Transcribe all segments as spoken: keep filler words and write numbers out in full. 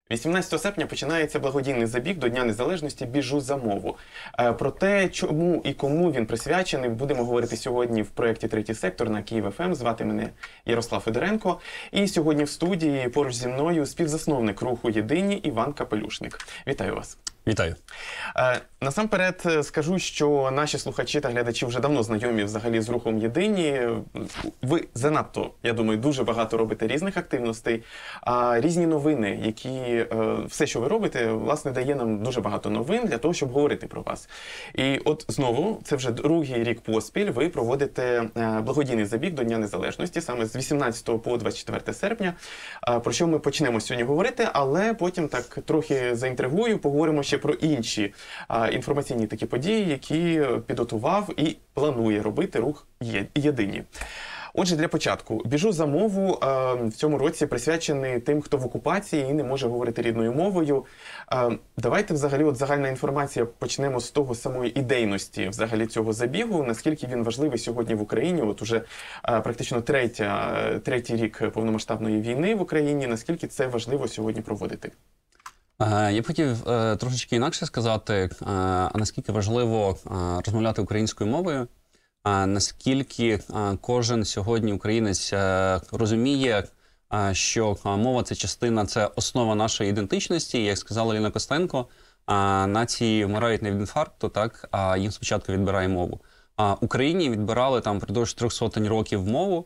вісімнадцятого серпня починається благодійний забіг до Дня Незалежності «Біжу за мову». Про те, чому і кому він присвячений, будемо говорити сьогодні в проєкті «Третій сектор» на Київ еф ем. Звати мене Ярослав Федоренко. І сьогодні в студії поруч зі мною співзасновник руху «Єдині» Іван Капелюшник. Вітаю вас. Вітаю. Насамперед скажу, що наші слухачі та глядачі вже давно знайомі взагалі з рухом «Єдині». Ви занадто, я думаю, дуже багато робите різних активностей, а різні новини, які, все, що ви робите, власне, дає нам дуже багато новин для того, щоб говорити про вас. І от знову, це вже другий рік поспіль, ви проводите благодійний забіг до Дня Незалежності, саме з вісімнадцятого по двадцять четверте серпня, про що ми почнемо сьогодні говорити, але потім так трохи заінтригую, поговоримо ще про інші а, інформаційні такі події, які підготував і планує робити рух «Єдині». Отже, для початку, «Біжу за мову» а, в цьому році присвячений тим, хто в окупації і не може говорити рідною мовою. А, давайте взагалі, от загальна інформація, почнемо з того самої ідейності взагалі цього забігу, наскільки він важливий сьогодні в Україні, от уже а, практично третя, третій рік повномасштабної війни в Україні, наскільки це важливо сьогодні проводити? Я б хотів е, трошечки інакше сказати, е, а наскільки важливо е, розмовляти українською мовою, а наскільки е, кожен сьогодні українець е, розуміє, е, що мова – це частина, це основа нашої ідентичності. Як сказала Ліна Костенко, е, нації вмирають не від інфаркту, так, а їм спочатку відбирає мову. А Україні відбирали там впродовж трьох сотень років мову.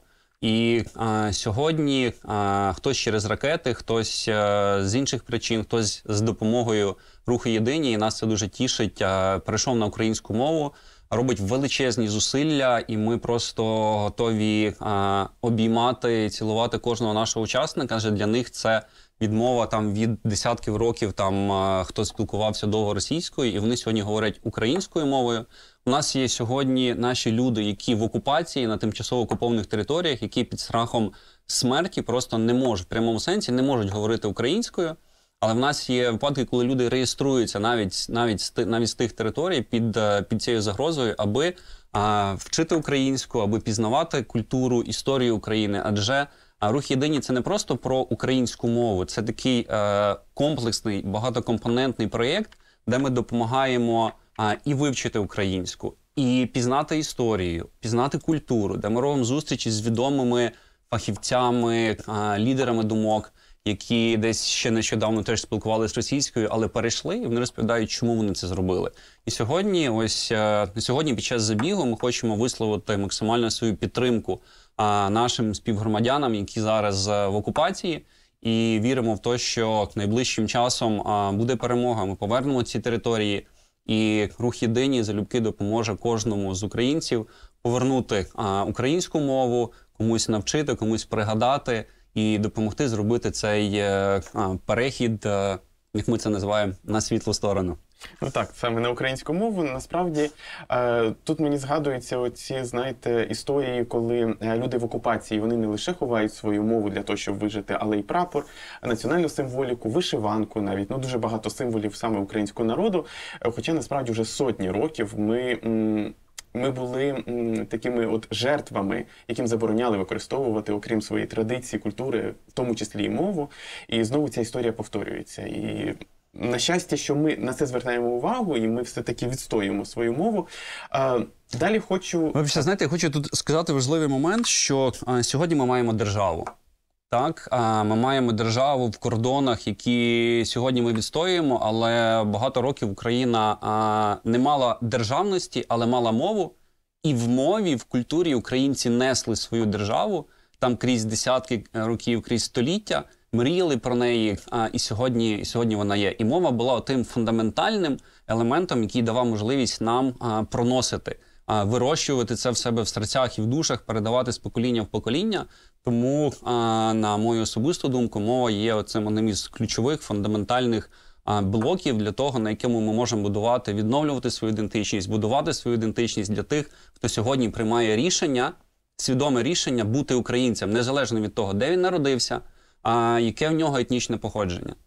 І а, сьогодні а, хтось через ракети, хтось а, з інших причин, хтось з допомогою руху «Єдині», і нас це дуже тішить, а, перейшов на українську мову, робить величезні зусилля, і ми просто готові а, обіймати, цілувати кожного нашого учасника. Адже для них це відмова там від десятків років, там а, хто спілкувався довго російською, і вони сьогодні говорять українською мовою. У нас є сьогодні наші люди, які в окупації, на тимчасово окупованих територіях, які під страхом смерті просто не можуть, в прямому сенсі, не можуть говорити українською. Але в нас є випадки, коли люди реєструються навіть, навіть, навіть з тих територій під, під цією загрозою, аби а, вчити українську, аби пізнавати культуру, історію України. Адже а, рух «Єдині» – це не просто про українську мову, це такий а, комплексний, багатокомпонентний проєкт, де ми допомагаємо а, і вивчити українську, і пізнати історію, пізнати культуру, де ми робимо зустрічі з відомими фахівцями, а, лідерами думок, які десь ще нещодавно теж спілкувалися російською, але перейшли, і вони розповідають, чому вони це зробили. І сьогодні, ось сьогодні під час забігу ми хочемо висловити максимально свою підтримку а, нашим співгромадянам, які зараз в окупації, і віримо в те, що найближчим часом а, буде перемога. Ми повернемо ці території, і рух «Єдині» залюбки допоможе кожному з українців повернути а, українську мову, комусь навчити, комусь пригадати і допомогти зробити цей а, перехід, а, як ми це називаємо, на світлу сторону. Ну так, саме на українську мову. Насправді, е, тут мені згадуються оці, знаєте, історії, коли люди в окупації, вони не лише ховають свою мову для того, щоб вижити, але й прапор, національну символіку, вишиванку навіть, ну дуже багато символів саме українського народу. Хоча насправді вже сотні років ми... М Ми були м, такими от жертвами, яким забороняли використовувати, окрім своєї традиції, культури, в тому числі і мову. І знову ця історія повторюється. І на щастя, що ми на це звертаємо увагу, і ми все-таки відстоюємо свою мову. А, далі хочу... Ви ще знаєте, я хочу тут сказати важливий момент, що а, сьогодні ми маємо державу. Так, а, ми маємо державу в кордонах, які сьогодні ми відстоюємо, але багато років Україна а, не мала державності, але мала мову. І в мові, в культурі українці несли свою державу, там крізь десятки років, крізь століття, мріяли про неї, а, і, сьогодні, і сьогодні вона є. І мова була тим фундаментальним елементом, який давав можливість нам а, проносити, а, вирощувати це в себе в серцях і в душах, передавати з покоління в покоління. Тому, а, на мою особисту думку, мова є оцим одним із ключових, фундаментальних а, блоків для того, на якому ми можемо будувати, відновлювати свою ідентичність, будувати свою ідентичність для тих, хто сьогодні приймає рішення, свідоме рішення бути українцем, незалежно від того, де він народився, а яке в нього етнічне походження.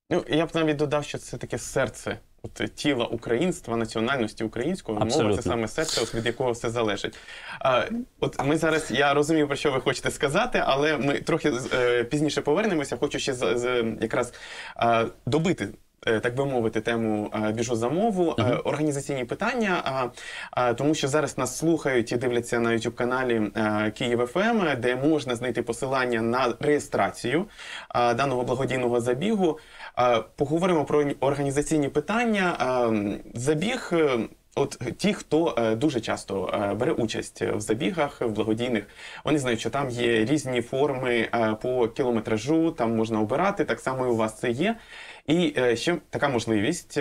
Ну, я б навіть додав, що це таке серце от, тіла українства, національності української мови, це саме серце, от, від якого все залежить. А, от ми зараз, я розумію, про що ви хочете сказати, але ми трохи е, пізніше повернемося. Хочу ще з, з, якраз е, добити, так би мовити, тему «Біжу за мову», uh-huh. організаційні питання, тому що зараз нас слухають і дивляться на ютуб-каналі Київ еф ем, де можна знайти посилання на реєстрацію даного благодійного забігу. Поговоримо про організаційні питання. Забіг, от ті, хто дуже часто бере участь в забігах, в благодійних, вони знають, що там є різні форми по кілометражу, там можна обирати, так само і у вас це є. І ще така можливість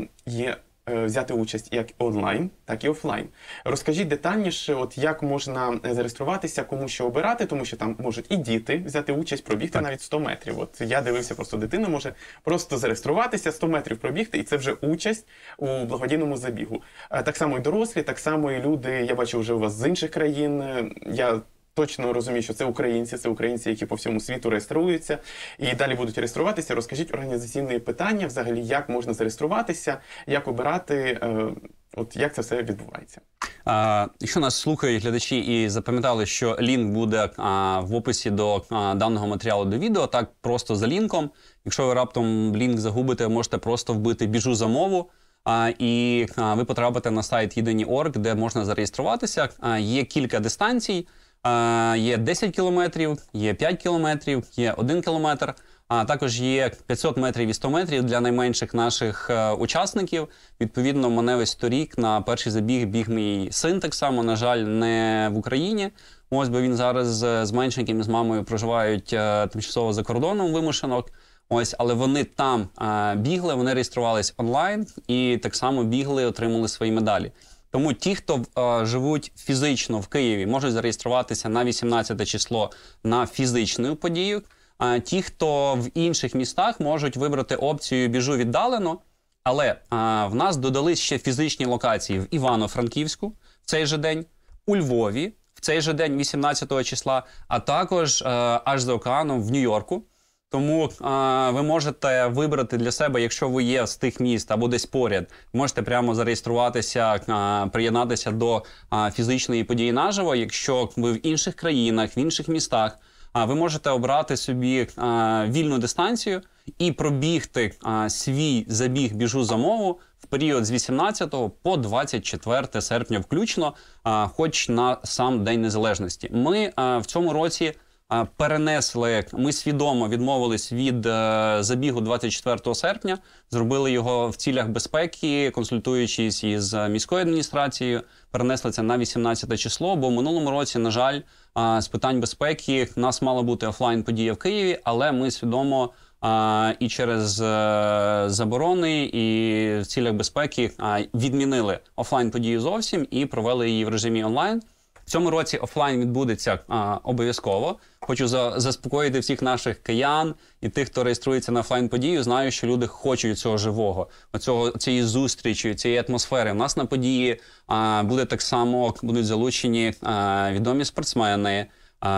є взяти участь як онлайн, так і офлайн. Розкажіть детальніше, от як можна зареєструватися, кому що обирати, тому що там можуть і діти взяти участь, пробігти так. навіть сто метрів. От я дивився, просто дитина може просто зареєструватися, сто метрів пробігти, і це вже участь у благодійному забігу. Так само і дорослі, так само і люди, я бачу вже у вас з інших країн, я точно розумію, що це українці, це українці, які по всьому світу реєструються і далі будуть реєструватися. Розкажіть організаційні питання, взагалі, як можна зареєструватися, як обирати, от як це все відбувається. А, якщо нас слухають глядачі і запам'ятали, що лінк буде а, в описі до а, даного матеріалу до відео, так просто за лінком. Якщо ви раптом лінк загубите, можете просто вбити «Біжу за мову», а, і а, ви потрапите на сайт єдині крапка орг, де можна зареєструватися. А, є кілька дистанцій. Uh, є десять кілометрів, є п'ять кілометрів, є один кілометр, а також є п'ятсот метрів і сто метрів для найменших наших uh, учасників. Відповідно, мене весь торік на перший забіг біг мій син, так само, на жаль, не в Україні. Ось, бо він зараз з меншеньким і з мамою проживають uh, тимчасово за кордоном вимушено. Ось, але вони там uh, бігли, вони реєструвались онлайн і так само бігли, отримали свої медалі. Тому ті, хто е, живуть фізично в Києві, можуть зареєструватися на вісімнадцяте число на фізичну подію. А ті, хто в інших містах, можуть вибрати опцію «Біжу віддалено». Але е, в нас додались ще фізичні локації в Івано-Франківську в цей же день, у Львові в цей же день, вісімнадцятого числа, а також е, аж за океаном в Нью-Йорку. Тому а, ви можете вибрати для себе, якщо ви є з тих міст або десь поряд, можете прямо зареєструватися, а, приєднатися до а, фізичної події наживо. Якщо ви в інших країнах, в інших містах, а, ви можете обрати собі а, вільну дистанцію і пробігти а, свій забіг «Біжу за мову» в період з вісімнадцятого по двадцять четверте серпня включно, а, хоч на сам День Незалежності. Ми а, в цьому році перенесли, ми свідомо відмовились від е, забігу двадцять четвертого серпня, зробили його в цілях безпеки, консультуючись із міською адміністрацією, перенесли це на вісімнадцяте число, бо в минулому році, на жаль, е, з питань безпеки в нас мала бути офлайн-подія в Києві, але ми свідомо е, і через е, заборони, і в цілях безпеки е, відмінили офлайн-подію зовсім і провели її в режимі онлайн. В цьому році офлайн відбудеться а, обов'язково. Хочу за, заспокоїти всіх наших киян і тих, хто реєструється на офлайн-подію. Знаю, що люди хочуть цього живого, оцього, цієї зустрічі, цієї атмосфери. У нас на події а, буде так само, будуть залучені а, відомі спортсмени, а,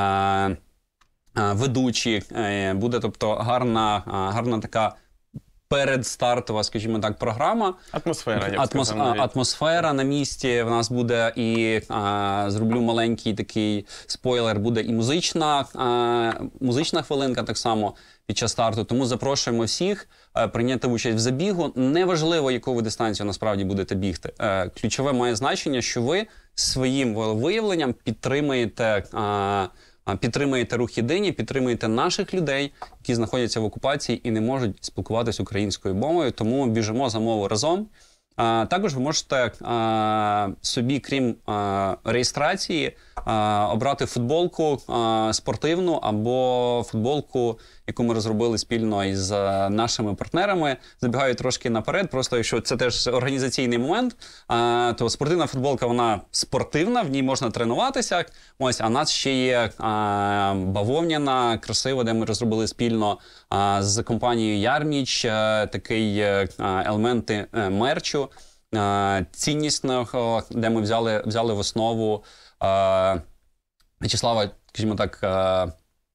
а, ведучі. А, буде, тобто, гарна, а, гарна така передстартова, скажімо так, програма. Атмосфера, я б Атмос... сказав, Атмосфера на місці. В нас буде і, а, зроблю маленький такий спойлер, буде і музична, а, музична хвилинка так само під час старту. Тому запрошуємо всіх а, прийняти участь в забігу. Неважливо, яку ви дистанцію насправді будете бігти. А, ключове має значення, що ви своїм виявленням підтримуєте а, Підтримуєте рух єдині, підтримуєте наших людей, які знаходяться в окупації і не можуть спілкуватися українською мовою, тому біжимо за мову разом. А, також ви можете а, собі, крім а, реєстрації, а, обрати футболку а, спортивну або футболку, яку ми розробили спільно із а, нашими партнерами. Забігаю трошки наперед, просто якщо це теж організаційний момент, а, то спортивна футболка, вона спортивна, в ній можна тренуватися. Ось, а в нас ще є а, бавовняна, красива, де ми розробили спільно а, з компанією Ярміч, а, такий а, елементи а, мерчу, а, ціннісного, де ми взяли, взяли в основу а, В'ячеслава, скажімо так, а,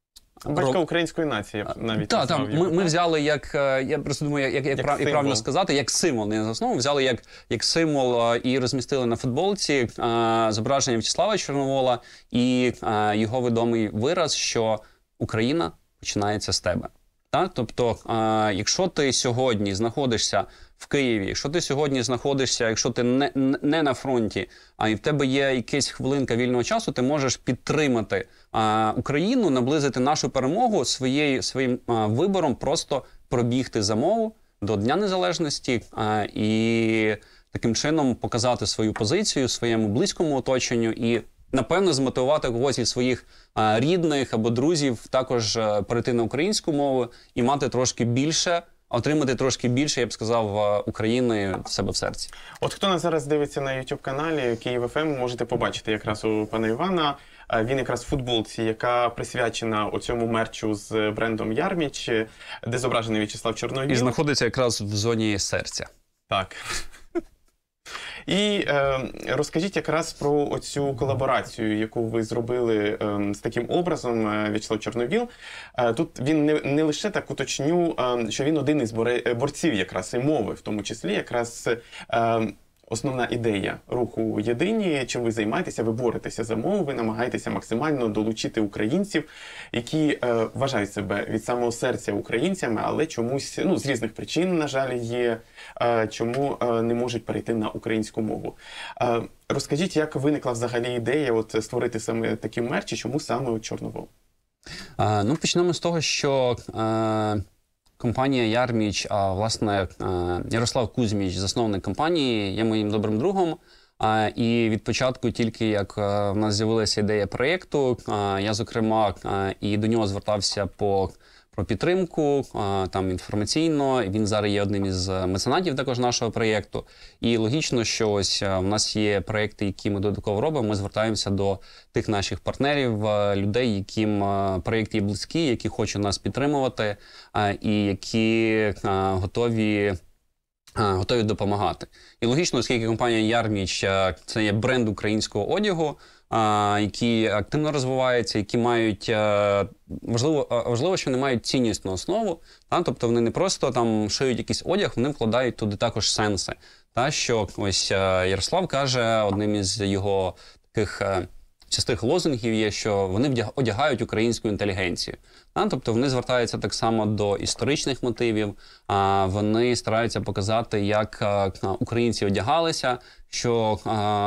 Батька ро- української нації, я б навіть Так, назвав так, його, ми, ми так? взяли як, е, я просто думаю, як, як, як, Як прав- як правильно символ. сказати, як символ, не за основу, взяли як, як символ е, і розмістили на футболці е, зображення В'ячеслава Чорновола і е, його відомий вираз, що Україна починається з тебе. Так? Тобто, е, якщо ти сьогодні знаходишся в Києві, якщо ти сьогодні знаходишся, якщо ти не, не на фронті, а і в тебе є якась хвилинка вільного часу, ти можеш підтримати е, Україну, наблизити нашу перемогу своєю, своїм е, вибором, просто пробігти за мову до Дня Незалежності е, і таким чином показати свою позицію своєму близькому оточенню і напевно, змотивувати когось із своїх а, рідних або друзів також а, перейти на українську мову і мати трошки більше, отримати трошки більше, я б сказав, а, України в себе в серці. От хто нас зараз дивиться на ютуб-каналі Київ еф ем, можете побачити якраз у пана Івана. А, Він якраз в футболці, яка присвячена оцьому мерчу з брендом Ярміч, де зображений В'ячеслав Чорновіл. І знаходиться якраз в зоні серця. Так. І е, розкажіть якраз про оцю колаборацію, яку ви зробили е, з таким образом е, В'ячеслав Чорновіл. Е, тут він не, не лише так уточню, е, що він один із боре, борців якраз і мови, в тому числі якраз е, основна ідея руху «Єдині», чим ви займаєтеся, ви боретеся за мову, ви намагаєтеся максимально долучити українців, які е, вважають себе від самого серця українцями, але чомусь, ну, з різних причин, на жаль, є, е, чому е, не можуть перейти на українську мову. Е, розкажіть, як виникла взагалі ідея от, створити саме такі мерчі, чому саме от Чорновол? А, ну, почнемо з того, що е, компанія Ярміч, а власне е, Ярослав Кузьміч, засновник компанії, є моїм добрим другом. А, і від початку, тільки як е, в нас з'явилася ідея проєкту, е, я, зокрема, е, і до нього звертався по про підтримку, е, там інформаційно. Він зараз є одним із меценатів також нашого проєкту. І логічно, що ось е, в нас є проєкти, які ми додатково робимо. Ми звертаємося до тих наших партнерів, е, людей, яким е, проєкт є близький, які хочуть нас підтримувати, е, і які е, готові готові допомагати. І логічно, оскільки компанія Ярміч – це є бренд українського одягу, які активно розвиваються, які мають, важливо, важливо, що вони мають ціннісну основу, та? Тобто вони не просто там шиють якийсь одяг, вони вкладають туди також сенси. Та? Що ось Ярослав каже, одним із його таких частих лозунгів є, що вони одягають українську інтелігенцію. А, тобто вони звертаються так само до історичних мотивів, а вони стараються показати, як а, українці одягалися, що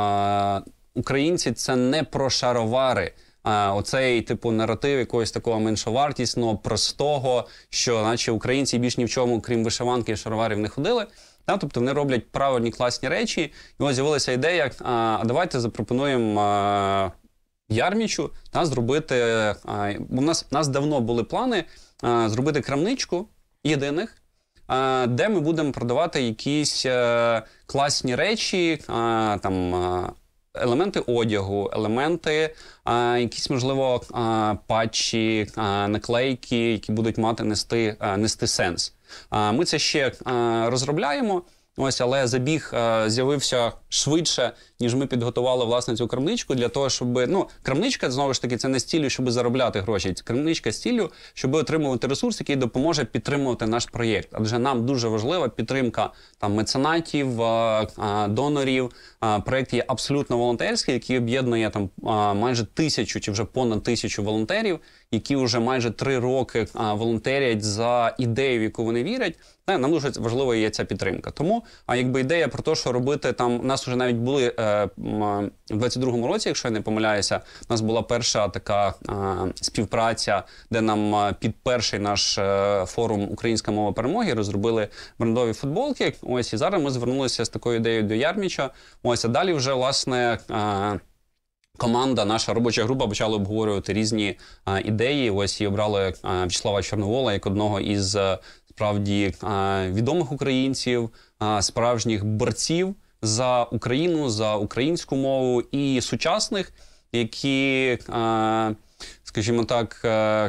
а, українці – це не про шаровари, а оцей типу наратив якогось такого меншовартісного, простого, що наче українці більш ні в чому, крім вишиванки і шароварів, не ходили. А, тобто вони роблять правильні, класні речі. І ось з'явилася ідея, а давайте запропонуємо а, Ярмічу та, зробити, а, у нас, у нас давно були плани а, зробити крамничку єдиних, а, де ми будемо продавати якісь а, класні речі, а, там, а, елементи одягу, елементи, а, якісь, можливо, а, патчі, а, наклейки, які будуть мати нести, а, нести сенс. А, ми це ще а, розробляємо. Ось, але забіг е, з'явився швидше, ніж ми підготували, власне, цю крамничку для того, щоб... Ну, крамничка, знову ж таки, це не з ціллю, щоб заробляти гроші. Крамничка з ціллю, щоб отримувати ресурс, який допоможе підтримувати наш проєкт. Адже нам дуже важлива підтримка там, меценатів, е, е, донорів. Е, проєкт є абсолютно волонтерський, який об'єднує там е, майже тисячу чи вже понад тисячу волонтерів, які вже майже три роки а, волонтерять за ідею, в яку вони вірять. Нам дуже важливо є ця підтримка. Тому, а якби ідея про те, що робити там, у нас вже навіть були е, в двадцять другому році, якщо я не помиляюся, у нас була перша така е, співпраця, де нам е, під перший наш е, форум «Українська мова перемоги» розробили брендові футболки. Ось, і зараз ми звернулися з такою ідеєю до Ярміча. Ось, а далі вже, власне, е, команда, наша робоча група почала обговорювати різні а, ідеї. Ось і обрали а, В'ячеслава Чорновола як одного із а, справді а, відомих українців, а, справжніх борців за Україну, за українську мову і сучасних, які, а, скажімо так, а,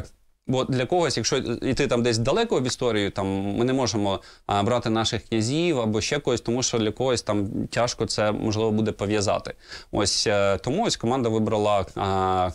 Бо для когось, якщо йти там десь далеко в історію, там ми не можемо а, брати наших князів або ще когось, тому що для когось там тяжко це, можливо, буде пов'язати. Ось а, тому ось команда вибрала а,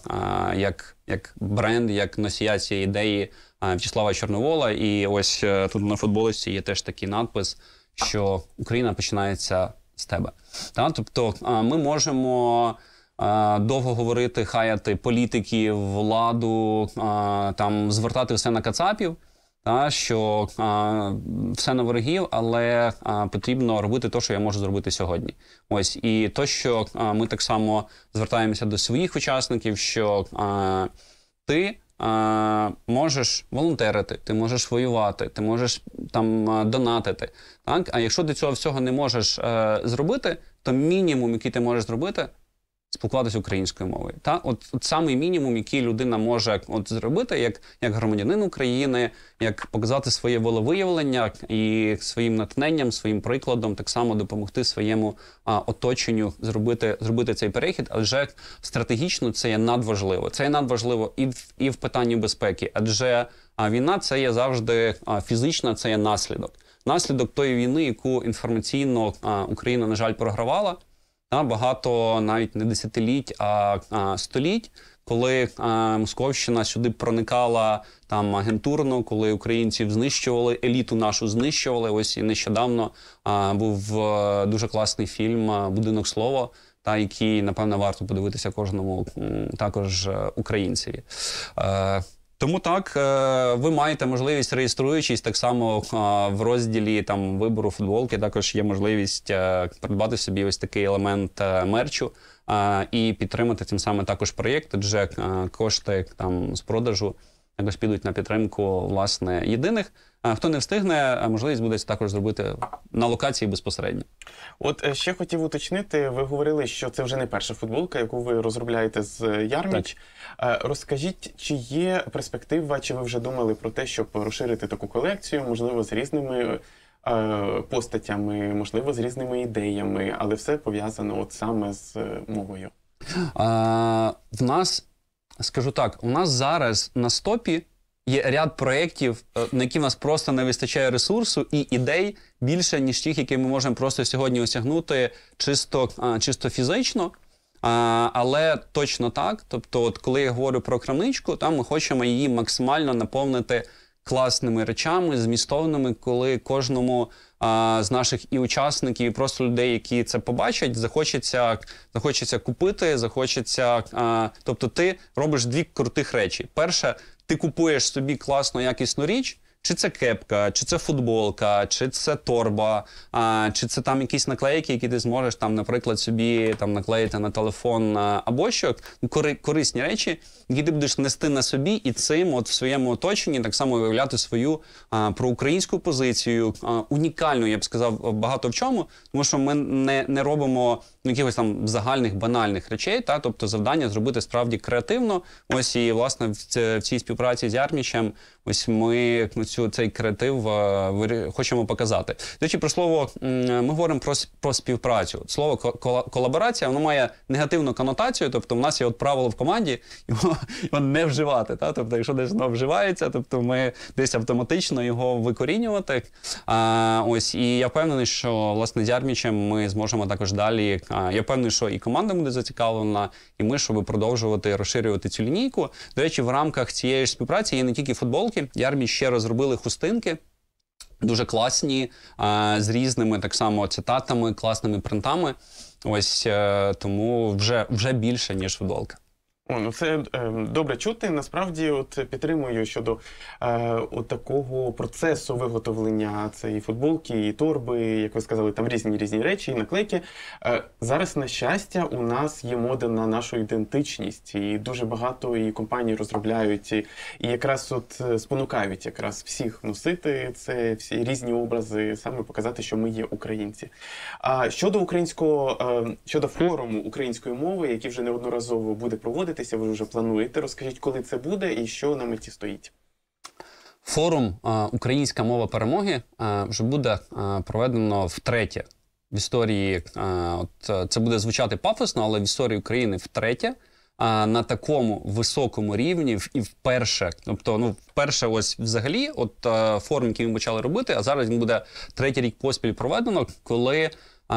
а, як, як бренд, як носія цієї ідеї а, В'ячеслава Чорновола. І ось а, тут на футболочці є теж такий надпис, що Україна починається з тебе. Та? Тобто а, ми можемо а, довго говорити, хаяти політиків, владу, а, там, звертати все на кацапів, та? Що а, все на ворогів, але а, потрібно робити те, що я можу зробити сьогодні. Ось. І то, що а, ми так само звертаємося до своїх учасників, що а, ти А, можеш волонтерити, ти можеш воювати, ти можеш там а, донатити. Так? А якщо ти цього всього не можеш а, зробити, то мінімум, який ти можеш зробити, спілкуватися українською мовою. Та? От, от самий мінімум, який людина може от, зробити, як, як громадянин України, як показати своє волевиявлення і своїм натхненням, своїм прикладом так само допомогти своєму а, оточенню зробити, зробити цей перехід, адже стратегічно це є надважливо. Це є надважливо і в, і в питанні безпеки, адже а, війна це є завжди а, фізична, це є наслідок. Наслідок тої війни, яку інформаційно а, Україна, на жаль, програвала, та, багато навіть не десятиліть, а, а століть, коли а, Московщина сюди проникала там агентурно, коли українців знищували, еліту нашу знищували. Ось і нещодавно а, був а, дуже класний фільм «Будинок слова», та, який, напевно, варто подивитися кожному м, також українцеві. А, Тому так, ви маєте можливість, реєструючись, так само в розділі там вибору футболки, також є можливість придбати собі ось такий елемент мерчу і підтримати тим самим також проєкт, адже кошти там з продажу якось підуть на підтримку, власне, єдиних. Хто не встигне, можливість буде також зробити на локації безпосередньо. От ще хотів уточнити, ви говорили, що це вже не перша футболка, яку ви розробляєте з Ярміч. Так. Розкажіть, чи є перспектива, чи ви вже думали про те, щоб розширити таку колекцію, можливо, з різними е, постатями, можливо, з різними ідеями, але все пов'язано от саме з мовою? А, в нас, скажу так, у нас зараз на стопі є ряд проєктів, на які в нас просто не вистачає ресурсу і ідей більше, ніж тих, які ми можемо просто сьогодні осягнути чисто, а, чисто фізично. А, але точно так, тобто от коли я говорю про крамничку, там ми хочемо її максимально наповнити класними речами, змістовними, коли кожному а, з наших і учасників, і просто людей, які це побачать, захочеться, захочеться купити, захочеться... А, тобто ти робиш дві крутих речі. Перше, ти купуєш собі класну, якісну річ, чи це кепка, чи це футболка, чи це торба, а, чи це там якісь наклейки, які ти зможеш, там, наприклад, собі там, наклеїти на телефон а, або що, кори, корисні речі, які ти будеш нести на собі і цим от в своєму оточенні так само виявляти свою а, проукраїнську позицію, а, унікальну, я б сказав, багато в чому, тому що ми не, не робимо якихось там загальних, банальних речей, та? Тобто завдання зробити справді креативно. Ось і, власне, в, в цій співпраці з Ярмічем ось ми цю, цей креатив а, хочемо показати. До речі, про слово, ми говоримо про, про співпрацю. Слово колаборація, воно має негативну конотацію, тобто в нас є от правило в команді, його, його не вживати. Та? Тобто, якщо десь воно вживається, тобто ми десь автоматично його викорінювати. А, ось, і я впевнений, що, власне, з Ярмічем ми зможемо також далі. А, я впевнений, що і команда буде зацікавлена, і ми, щоб продовжувати розширювати цю лінійку. До речі, в рамках цієї ж співпраці є не тільки футболки. Ярміч ще розробили хустинки, дуже класні, а, з різними так само цитатами, класними принтами. Ось а, тому вже, вже більше, ніж футболка. О, ну це е, добре чути. Насправді, от підтримую щодо е, от такого процесу виготовлення цієї футболки і торби, як ви сказали, там різні різні речі і наклейки. Е, зараз, на щастя, у нас є мода на нашу ідентичність, і дуже багато і компаній розробляють, і, і якраз от спонукають якраз всіх носити це, всі різні образи, саме показати, що ми є українці. А щодо українського, е, щодо форуму української мови, який вже неодноразово буде проводити, ви вже плануєте. Розкажіть, коли це буде і що на меті стоїть? Форум «Українська мова перемоги» вже буде проведено втретє. В історії, от, це буде звучати пафосно, але в історії України втретє. а, на такому високому рівні в- і вперше. Тобто, ну, вперше ось взагалі, от а, форум, який ми почали робити, а зараз він буде третій рік поспіль проведено, коли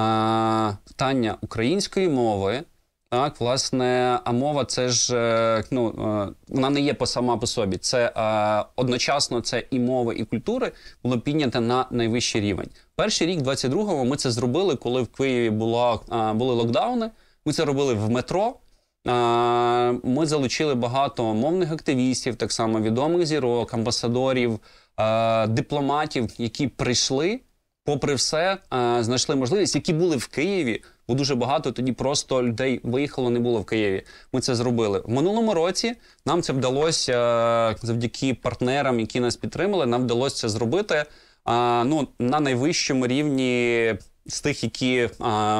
а, питання української мови, так, власне, а мова це ж, е, ну, е, вона не є по сама по собі. Це е, одночасно це і мови, і культури було піднято на найвищий рівень. Перший рік, двадцять другому, ми це зробили, коли в Києві було, е, були локдауни. Ми це робили в метро. Е, ми залучили багато мовних активістів, так само відомих зірок, амбасадорів, е, дипломатів, які прийшли, попри все, е, знайшли можливість, які були в Києві, бо дуже багато тоді просто людей виїхало, не було в Києві. Ми це зробили. В минулому році нам це вдалося е, завдяки партнерам, які нас підтримали, нам вдалося це зробити е, ну, на найвищому рівні з тих, які, е,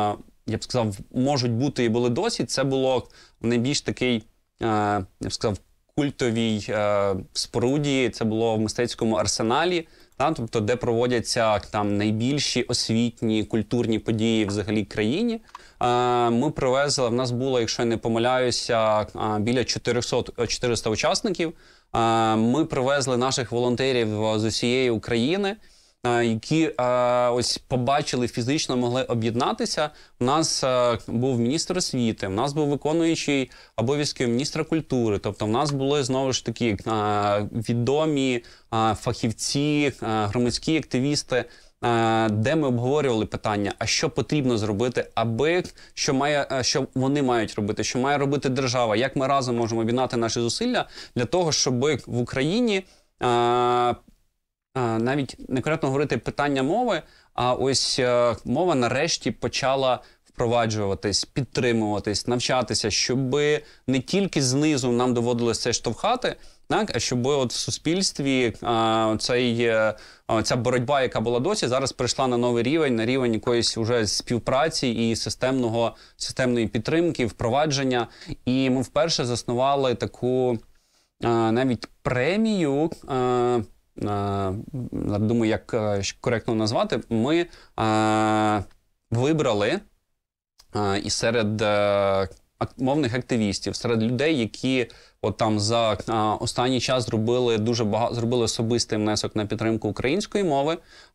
я б сказав, можуть бути і були досі. Це було найбільш такий, е, я б сказав, культовій е, споруді, це було в мистецькому арсеналі, та, тобто де проводяться там найбільші освітні, культурні події взагалі в країні. Е, ми привезли, в нас було, якщо я не помиляюся, е, біля чотириста учасників. Е, ми привезли наших волонтерів з усієї України, е, які е, ось побачили, фізично могли об'єднатися. У нас е, був міністр освіти, у нас був виконуючий обов'язки міністра культури. Тобто в нас були, знову ж таки, е, відомі е, фахівці, е, громадські активісти, е, де ми обговорювали питання, а що потрібно зробити, аби, що, має, е, що вони мають робити, що має робити держава, як ми разом можемо об'єднати наші зусилля для того, щоб в Україні е, навіть не коректно говорити питання мови, а ось е, мова нарешті почала впроваджуватись, підтримуватись, навчатися, щоб не тільки знизу нам доводилось це штовхати, так, а щоб от в суспільстві е, цей, е, ця боротьба, яка була досі, зараз прийшла на новий рівень, на рівень якоїсь уже співпраці і системного, системної підтримки, впровадження. І ми вперше заснували таку е, навіть премію, е, Uh, думаю, як uh, коректно назвати, ми uh, вибрали uh, і серед uh, мовних активістів, серед людей, які от там за uh, останній час зробили дуже багато, зробили особистий внесок на підтримку української мови.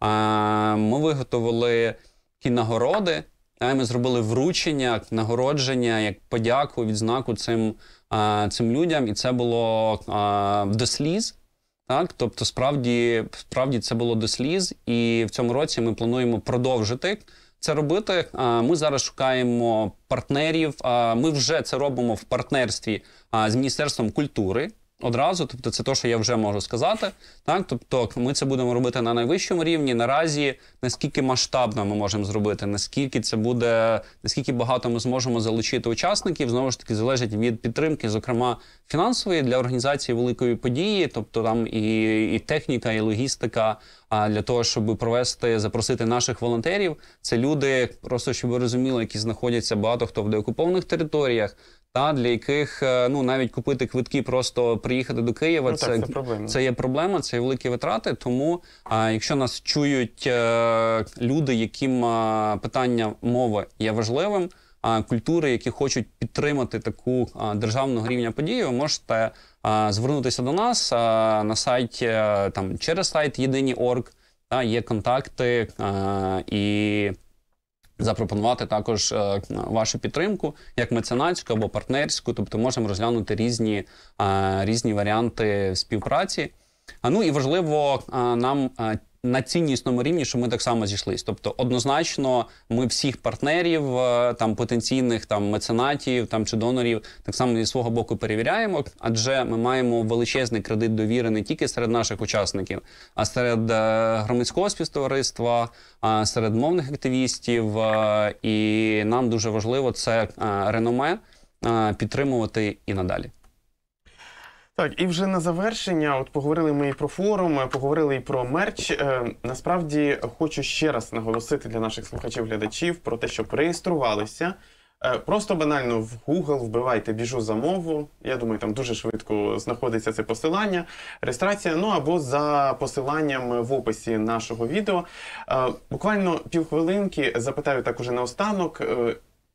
Uh, ми виготовили ті нагороди, uh, ми зробили вручення, нагородження, як подяку, відзнаку цим, uh, цим людям, і це було uh, до сліз. Так, тобто, справді, справді це було до сліз, і в цьому році ми плануємо продовжити це робити. Ми зараз шукаємо партнерів, ми вже це робимо в партнерстві з Міністерством культури одразу, тобто це те, що я вже можу сказати. Так, тобто ми це будемо робити на найвищому рівні. Наразі, наскільки масштабно ми можемо зробити, наскільки це буде, наскільки багато ми зможемо залучити учасників, знову ж таки, залежить від підтримки, зокрема фінансової, для організації великої події, тобто там і, і техніка, і логістика, а для того, щоб провести, запросити наших волонтерів. Це люди, просто щоб ви розуміли, які знаходяться багато хто в деокупованих територіях, та, для яких, ну, навіть купити квитки, просто приїхати до Києва, ну, це, так, це, це є проблема, це є великі витрати. Тому, а, якщо нас чують а, люди, яким а, питання мови є важливим, а, культури, які хочуть підтримати таку а, державного рівня подію, ви можете а, звернутися до нас а, на сайті, а, там, через сайт єдині точка орг, та, є контакти а, і запропонувати також е, вашу підтримку, як меценатську або партнерську, тобто можемо розглянути різні, е, різні варіанти співпраці. А, ну і важливо е, нам е, на ціннісному рівні, що ми так само зійшлись. Тобто однозначно ми всіх партнерів, е, там, потенційних там, меценатів там, чи донорів так само зі свого боку перевіряємо, адже ми маємо величезний кредит довіри не тільки серед наших учасників, а серед е, громадського співтовариства, е, серед мовних активістів. Е, і нам дуже важливо це е, реноме е, підтримувати і надалі. Так, і вже на завершення, от поговорили ми і про форум, поговорили і про мерч. Е, насправді, хочу ще раз наголосити для наших слухачів-глядачів про те, щоб реєструвалися. Е, просто банально в Google вбивайте «Біжу за мову». Я думаю, там дуже швидко знаходиться це посилання. Реєстрація, ну або за посиланням в описі нашого відео. Е, буквально півхвилинки запитаю так уже наостанок. Е,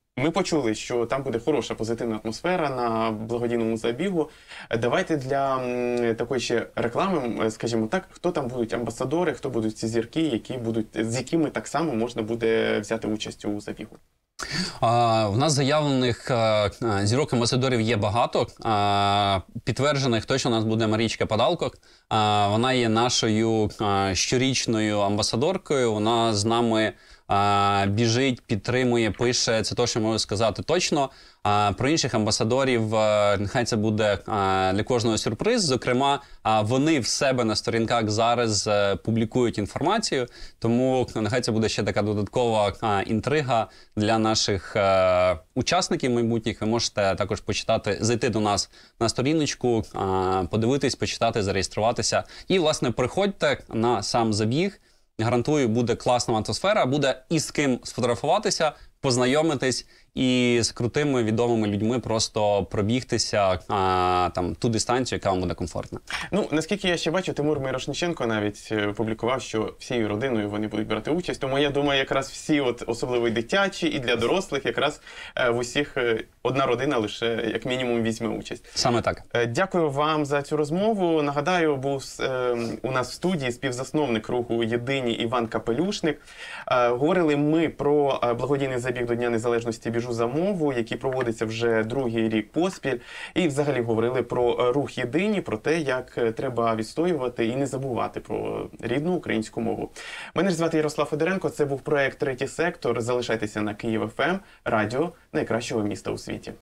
Ми почули, що там буде хороша позитивна атмосфера на благодійному забігу. Давайте для м, такої ще реклами, скажімо так, хто там будуть амбасадори, хто будуть ці зірки, які будуть, з якими так само можна буде взяти участь у забігу. А, в нас заявлених а, зірок амбасадорів є багато. А, підтверджених точно у нас буде Марічка Падалко. А, вона є нашою а, щорічною амбасадоркою. Вона з нами а, біжить, підтримує, пише. Це те, що можу сказати точно. А, про інших амбасадорів а, нехай це буде а, для кожного сюрприз. Зокрема, а, вони в себе на сторінках зараз а, публікують інформацію, тому нехай це буде ще така додаткова а, інтрига для наших а, учасників майбутніх. Ви можете також почитати, зайти до нас на сторіночку, а, подивитись, почитати, зареєструватися. І, власне, приходьте на сам забіг. Гарантую, буде класна атмосфера, буде і з ким сфотографуватися, познайомитись і з крутими відомими людьми просто пробігтися а, там ту дистанцію, яка вам буде комфортна. Ну, наскільки я ще бачу, Тимур Мирошниченко навіть е, публікував, що всією родиною вони будуть брати участь. Тому я думаю, якраз всі, от, особливо і дитячі, і для дорослих, якраз е, в усіх е, одна родина лише як мінімум візьме участь. Саме так. Е, Дякую вам за цю розмову. Нагадаю, був е, у нас в студії співзасновник руху «Єдині» Іван Капелюшник. Е, Говорили ми про е, благодійний забіг до Дня Незалежності «Біжу за мову», який проводиться вже другий рік поспіль. І взагалі говорили про рух «Єдині», про те, як треба відстоювати і не забувати про рідну українську мову. Мене ж звати Ярослав Федоренко, це був проект «Третій сектор». Залишайтеся на Київ еф ем, радіо найкращого міста у світі.